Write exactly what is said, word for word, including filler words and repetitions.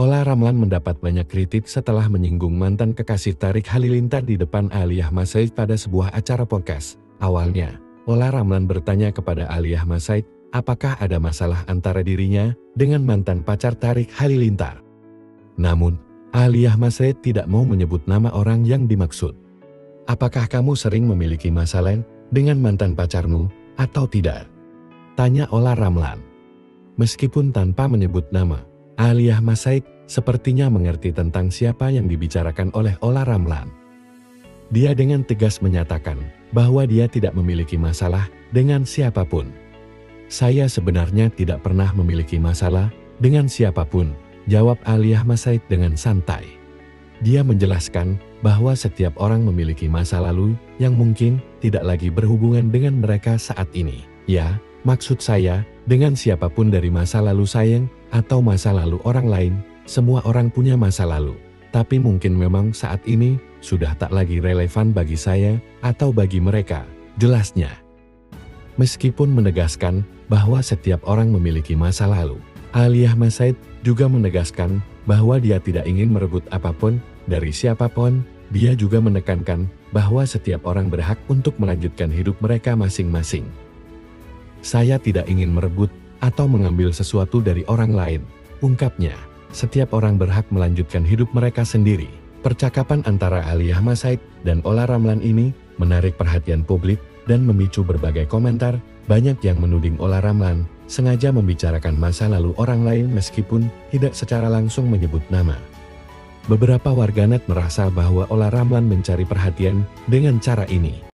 Olla Ramlan mendapat banyak kritik setelah menyinggung mantan kekasih Tarik Halilintar di depan Aliyah Masaid pada sebuah acara podcast. Awalnya, Olla Ramlan bertanya kepada Aliyah Masaid, apakah ada masalah antara dirinya dengan mantan pacar Tarik Halilintar. Namun, Aliyah Masaid tidak mau menyebut nama orang yang dimaksud. Apakah kamu sering memiliki masalah dengan mantan pacarmu atau tidak? Tanya Olla Ramlan. Meskipun tanpa menyebut nama, Aliyah Masaid sepertinya mengerti tentang siapa yang dibicarakan oleh Olla Ramlan. Dia dengan tegas menyatakan bahwa dia tidak memiliki masalah dengan siapapun. Saya sebenarnya tidak pernah memiliki masalah dengan siapapun, jawab Aliyah Masaid dengan santai. Dia menjelaskan bahwa setiap orang memiliki masa lalu yang mungkin tidak lagi berhubungan dengan mereka saat ini. Ya, maksud saya, dengan siapapun dari masa lalu saya atau masa lalu orang lain, semua orang punya masa lalu. Tapi mungkin memang saat ini sudah tak lagi relevan bagi saya atau bagi mereka, jelasnya. Meskipun menegaskan bahwa setiap orang memiliki masa lalu, Aliyah Masaid juga menegaskan bahwa dia tidak ingin merebut apapun dari siapapun. Dia juga menekankan bahwa setiap orang berhak untuk melanjutkan hidup mereka masing-masing. Saya tidak ingin merebut atau mengambil sesuatu dari orang lain, ungkapnya. Setiap orang berhak melanjutkan hidup mereka sendiri. Percakapan antara Aliyah Masaid dan Olla Ramlan ini menarik perhatian publik dan memicu berbagai komentar. Banyak yang menuding Olla Ramlan sengaja membicarakan masa lalu orang lain meskipun tidak secara langsung menyebut nama. Beberapa warganet merasa bahwa Olla Ramlan mencari perhatian dengan cara ini.